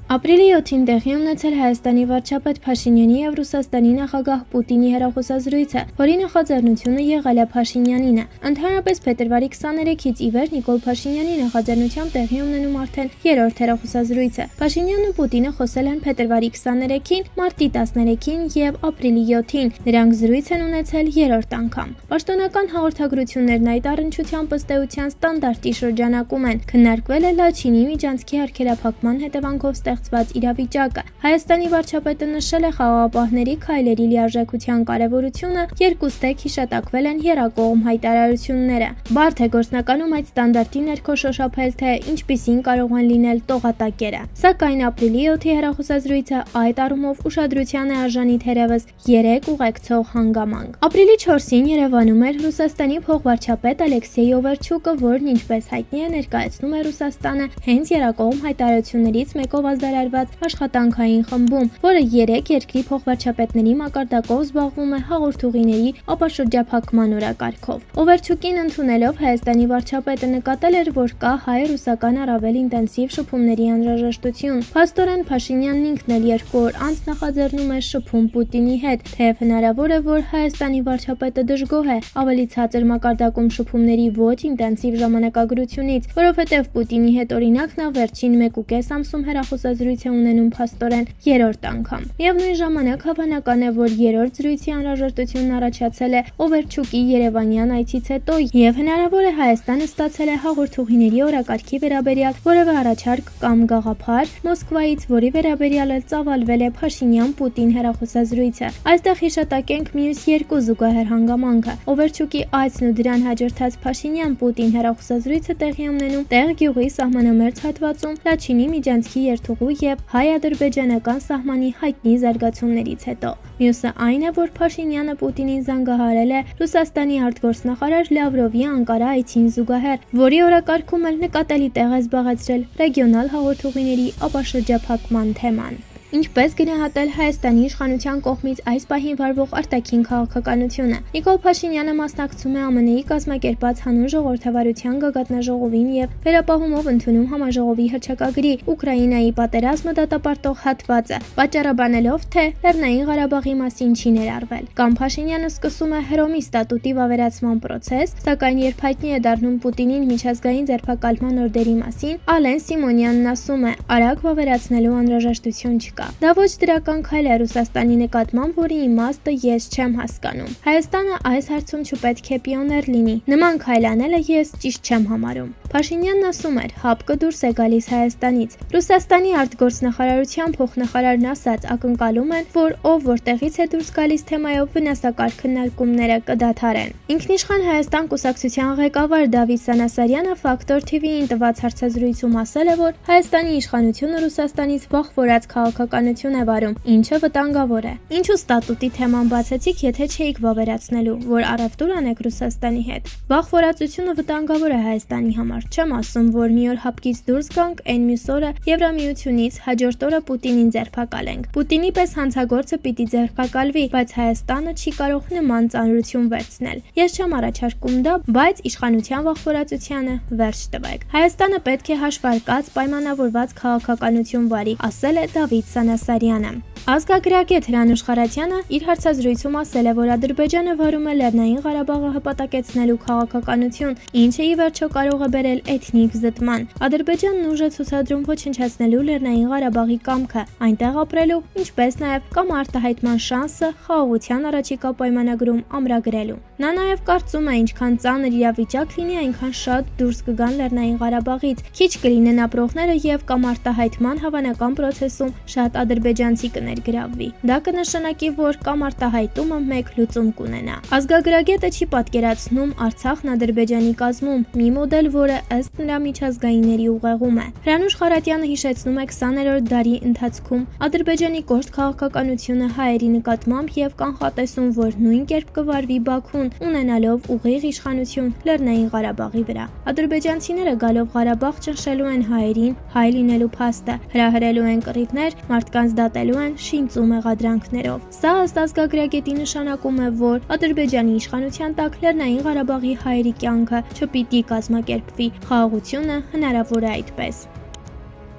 Ապրիլի 7-ին տեղի ունեցել Հայաստանի վարչապետ Փաշինյանի և Ռուսաստանի նախագահ Պուտինի հեռախոսազրույցը, որի նախաձեռնությունը եղել է Փաշինյանին է։ Ընդհանրապես փետրվարի 23-ից ի վեր Նիկոլ Փաշինյանի նախաձեռնությամբ տեղի ունենում արդեն երրորդ հեռախոսազրույցը։ Փաշինյանն ու Պուտինը խոսել են փետրվարի 23-ին, մարտի 13-ին և ապրիլի 7-ին։ Նրանք զրույց են ունեցել երրորդ անգամ։ Պաշտոնական հաղորդագրություններն այդ առնչությամբ ըստ էության ստանդարտի շրջանակում են։ Քննարկվել է Լաչինի միջանցքի արգելափակման հետևանքով ստեղծված իրավիճակը։ Հայաստանի վարչապետը նշել է խաղաղապահների քայլերի լիարժեքության կարևորությունը, երկուստեք հիշատակվել են եռակողմ հայտարարությունները։ Բարդ է գործնականում այդ ստանդարտի ներքո շոշափել, թե ինչպիսին կարող են լինել տողատակերը։ Սակայն ապրիլի 7-ի հեռախոսազրույցը այդ առումով ուշադրության է արժանի թերևս 3 ուղեկցող հանգամանք։ Ապրիլի 4-ին Երևանում էր Ռուսաստանի փոխվարչապետ Ալեքսեյ Օվերչուկը, որն ինչպես հայտնի է ներկայացնում է Ռուսաստանը հենց եռակողմ հայտարարություններից մեկով ազդարարված աշխատանքային խմբում, որը 3 երկրի փոխվարչապետների մակարդակով զբաղվում է հաղորդուղիների ապաշրջափակման օրակարգով։ Օվերչուկին ընդունելով Հայաստանի վարչապետը նկատել էր, որ կա հայ-ռուսական առավել ինտենսիվ շփումների անհրաժեշտություն։ Փաստորեն Փաշինյանն ինքն էլ 2 օր անց նախաձեռնում է շփում Պուտինի հետ, թեև հնարավոր է, որ Հայաստանի վարչապետը դժգոհ է ավելի ցածր մակարդակում շփումների ոչ ինտենսիվ ժամանակագրությունից, որովհետև Պուտինի հետ օրինակ նա վերջին 1.5 ամսում հեռախոսազրույց է ունենում փաստորեն երրորդ անգամ։ Միևնույն ժամանակ հավանական է, որ երրորդ զրույցի անհրաժեշտությունն առաջացել է Օվերչուկի երևանյան այցից հետո, եւ հնարավոր է Հայաստանը ստացել է հաղորդուղիների օրակարգի վերաբերյալ որևէ առաջարկ կամ գաղափար Մոսկվայից, որի վերաբերյալ ծավալվել է Փաշինյան-Պուտին հեռախոսազրույցը։ Այստեղ հիշատակենք մյուս 2 զուգահեռ հանգամանքը։ Օվերչուկի այցն ու դրան հաջորդած Փաշինյան-Պուտին հեռախոսազրույցը տեղի ունենում Տեղ գյուղի սահմանամերձ հատվածում Լաչինի միջանցքի երթուղու եւ հայ-ադրբեջանական սահմանի հայտնի զարգացումներից հետո։ Մյուսը այն է, որ Փաշինյանը Պուտինին զանգահարել է Ռուսաստանի արտգործնախարար Լավրովի Անկարա այցին զուգահեռ, որի օրակարգում էլ նկատելի տեղ է զբաղեցրել ռեգիոնալ հաղորդուղիների ապաշրջափակման թեման։ Ինչպես գնահատել Հայաստանի իշխանության կողմից այս պահին վարվող արտաքին քաղաքականությունը։ Նիկոլ Փաշինյանը մասնակցում է ԱՄՆ-ի կազմակերպած հանուն ժողովրդավարության գագաթնաժողովին եւ վերապահումով ընդունում համաժողովի հռչակագրի Ուկրաինայի պատերազմը դատապարտող հատվածը, պատճառաբանելով, թե Լեռնային Ղարաբաղի մասին չի ներառվել։ Կամ Փաշինյանը սկսում է Հռոմի ստատուտի վավերացման պրոցես, սակայն երբ հայտնի է դառնում Պուտինին միջազգային ձերբակալման օրդերի մասին, Ալեն Սիմոնյանն ասում է՝ արագ վավերացնելու անհրաժեշտություն չկա։ Դա ոչ դրական քայլ է Ռուսաստանի նկատմամբ, որի իմաստը ես չեմ հասկանում։ Հայաստանը այս հարցում չպետք է պիոներ լինի։ Նման քայլ անելը ես ճիշտ չեմ համարում։ Փաշինյանն ասում էր՝ հապկը դուրս է գալիս Հայաստանից։ Ռուսաստանի արտգործնախարարության փոխնախարարն ասաց՝ ակնկալում են, որ ով որտեղից է դուրս գալիս թեմայով վնասակար քննարկումները կդադարեն։ Ինքնիշխան Հայաստան կուսակցության ղեկավար Դավիթ Սանասարյանը Ֆակտոր TV-ին տված հարցազրույցում ասել է, որ Հայաստանի իշխանությունը Ռուսաստանից վախվորած քաղաքականություն է վարում, ինչը վտանգավոր է։ Ինչու ստատուտի թեման բացեցիք, եթե չէիք վավերացնելու, որ առևտուր անեք Ռուսաստանի հետ։ Վախվորածությունը վտանգավոր է Հայաստանի համար։ Չեմ ասում, որ մի օր հապկից դուրս գանք, այն մյուս օրը Եվրամիությունից, հաջորդ օրը Պուտինին ձերբակալենք։ Պուտինի պես հանցագործը պիտի ձերբակալվի, բայց Հայաստանը չի կարող նման ծանրություն վերցնել։ Ես չեմ առաջարկում դա, բայց իշխանության վախվորածությանը վերջ տվեք։ Հայաստանը պետք է հաշվարկած, պայմանավորված քաղաքականություն վարի, ասել է Դավիթ Սանասարյանը։ Ազգագրագետ Հրանուշ Խարատյանը իր հարցազրույցում ասել է, որ Ադրբեջանը վարում է Լեռնային Ղարաբաղը հպատակեցնելու քաղաքականություն, ինչը ի վերջո կարող է բերել էթնիկ զտման։ Ադրբեջանն ուժ է ցուցադրում ոչնչացնելու Լեռնային Ղարաբաղի կամքը, այնտեղ ապրելու, ինչպես նաև կամ արտահայտման շանսը խաղաղության առաջիկա պայմանագրում ամրագրելու։ Նա նաև կարծում է, ինչքան ծանր իրավիճակ լինի, այնքան շատ դուրս կգան Լեռնային Ղարաբաղից, քիչ կլինեն ապրողները եւ կամ արտահայտման հավանական process-ում շատ ադրբեջանցի կներգրավվի։ Դա կնշանակի, որ կամ արտահայտումը մեկ լուծում կունենա։ Ազգագրագետը չի պատկերացնում Արցախն Ադրբեջանի կազմում մի մոդել, որը ըստ նրա միջազգայինների ուղեղում է։ Հրանուշ Խարատյանը հիշեցնում է 20-րդ դարի ընթացքում Ադրբեջանի կոշտ քաղաքականությունը հայերի նկատմամբ եւ կանխատեսում, որ նույն կերպ կվարվի Բաքուն, ունենալով ուղիղ իշխանություն Լեռնային Ղարաբաղի վրա։ Ադրբեջանցիները գալով Ղարաբաղ ճնշելու են հայերին, հայ լինելու փաստը, հրահրելու են կռիվներ, մարդկանց դատելու են շինծու մեղադրանքներով։ Սա ըստ ազգագրագետի նշանակում է, որ Ադրբեջանի իշխանության տակ Լեռնային Ղարաբաղի հայերի կյանքը չպիտի կազմակերպվի, խաղաղությունը հնարավոր է այդպես։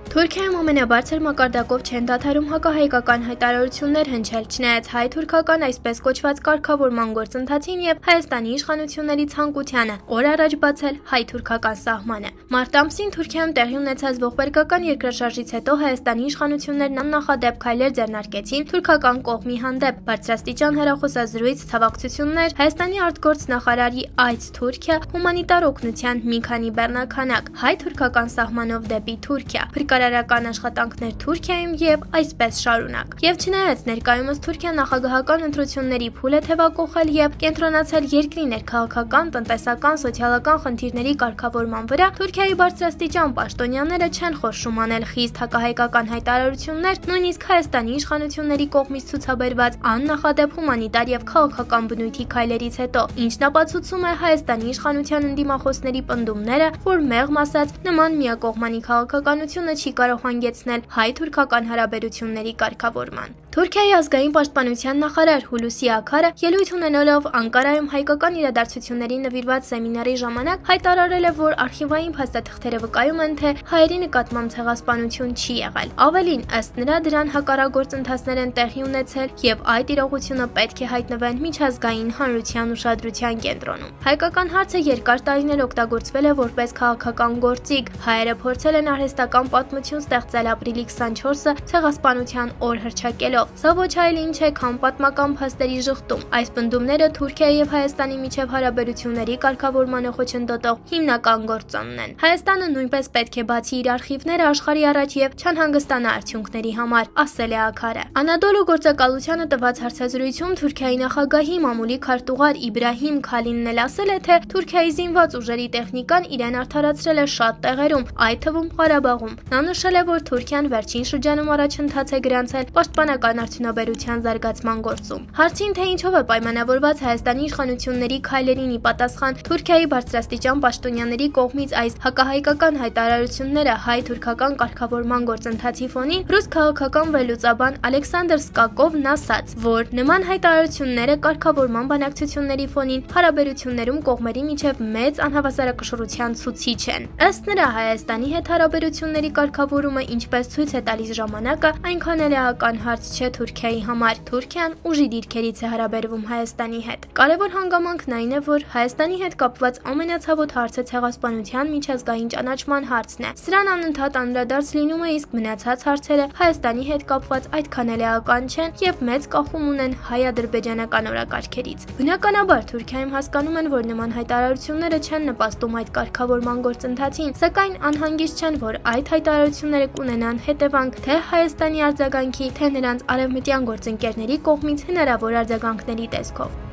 Թուրքիայում ամենաբարձր մակարդակով չեն դադարում հակահայկական հայտարարություններ հնչել, չնայած հայ-թուրքական այսպես կոչված կարգավորման գործընթացին եւ Հայաստանի իշխանությունների ցանկությանը օր առաջ բացել հայ-թուրքական սահմանը։ Մարտ ամսին Թուրքիայում տեղի ունեցած ողբերգական երկրաշարժից հետո Հայաստանի իշխանություններն աննախադեպ քայլեր ձեռնարկեցին թուրքական կողմի հանդեպ, բարձրաստիճան հեռախոսազրույց, ցավակցություններ, Հայաստանի արտգործնախարարի այց Թուրքիա, հումանիտար օգնության մի քանի բեռնականակ, հայ-թուրքական սահմանով դեպի Թուրքիա, փրկարարական աշխատանքներ Թուրքիայում եւ այսպես շարունակ։ Եվ չնայած ներկայումս Թուրքիա նախագահական ընտրությունների փուլ է թևակողել եւ կենտրոնացել երկրի ներքաղաքական, տնտեսական, սոցիալական խնդիրների կարգավորման վրա, Թուրքիայի բարձրաստիճան պաշտոնյաները չեն խորշում անել խիստ հակահայկական հայտարարություններ, նույնիսկ Հայաստանի իշխանությունների կողմից ցուցաբերված աննախադեպ հումանիտար եւ քաղաքական բնույթի քայլերից հետո, ինչն ապացուցում է Հայաստանի իշխանության ընդդիմախոսների պնդումները, որ մեղմ ասած նման միակողմանի քաղաքականությունը չի կարող հանգեցնել հայ-թուրքական հարաբերությունների կարգավորման։ Թուրքիայի ազգային պաշտպանության նախարար Հուլուսի Աքարը ելույթ ունենալով Անկարայում հայկական իրադարձություններին նվիրված սեմինարի ժամանակ հայտարարել է, որ արխիվային փաստաթղթերը վկայում են, թե հայերի նկատմամբ ցեղասպանություն չի եղել։ Ավելին, ըստ նրա, դրան հակառակ գործընթացներ են տեղի ունեցել եւ այդ իրողությունը պետք է հայտնվեն միջազգային հանրության ուշադրության կենտրոնում։ Հայկական հարցը երկար տարիներ օգտագործվել է որպես քաղաքական գործիք։ Հայերը փորձել են արհեստական պատմություն ստեղծել ապրիլի 24-ը ցեղասպանության օր հռչակելով։ Սա ոչ այլ ինչ է, քան պատմական փաստերի ժխտում։ Այս պնդումները Թուրքիայի եւ Հայաստանի միջև հարաբերությունների կարգավորմանը խոչընդոտող հիմնական գործոնն են։ Հայաստանը նույնպես պետք է բացի իր արխիվները աշխարհի առաջ եւ չանհանգստանա արդյունքների համար, ասել է Աքարը։ Անադոլու գործակալությանը տված հարցազրույցում Թուրքիայի նախագահի մամուլի քարտուղար Իբրահիմ Քալինն էլ ասել է, թե Թուրքիայի զինված ուժերի տեխնիկան իրեն արդարացրել է շատ տեղերում, այդ թվում Ղարաբաղում։ Նա նշել է, որ Թուրքիան վերջին շրջանում առաջընթաց է գրանցել պաշտպանական արդյունաբերության զարգացման գործում։ Հարցին, թե ինչով է պայմանավորված Հայաստանի իշխանությունների քայլերին ի պատասխան Թուրքիայի բարձրաստիճան պաշտոնյաների կողմից այս հակահայկական հայտարարությունները հայ-թուրքական կարգավորման գործընթացի ֆոնին, ռուս քաղաքական վերլուծաբան Ալեքսանդր Սկակովն ասաց, որ նման հայտարարությունները կարգավորման բանակցությունների ֆոնին հարաբերություններում կողմերի միջև մեծ անհավասարակշռության ցուցիչ են։ Ըստ նրա, Հայաստանի հետ հարաբերությունների կարգավորումը ինչպես ցույց է տալիս ժամանակը, այնքան էլ էական հարց չէ Թուրքիայի համար։ Թուրքիան ուժի դիրքերից է հարաբերվում Հայաստանի հետ։ Կարևոր հանգամանքն այն է, որ Հայաստանի հետ կապված ամենացավոտ հարցը ցեղասպանության միջազգային ճանաչման հարցն է։ Սրան անընդհատ անդրադարձ լինում է, իսկ մնացած հարցերը Հայաստանի հետ կապված այդքան էլ էական չեն եւ մեծ կախում ունեն հայ-ադրբեջանական օրակարգերից։ Բնականաբար Թուրքիայում հասկանում են, որ նման հայտարարությունները չեն նպաստում այդ կարգավորման գործընթացին, սակայն անհանգիստ չեն, որ այդ հայտարարությունները կունենան հետևանք թե Հայաստանի արձագանքի, թե նրանց արևմտյան գործընկերների կողմից հնարավոր արձագանքների տեսքով։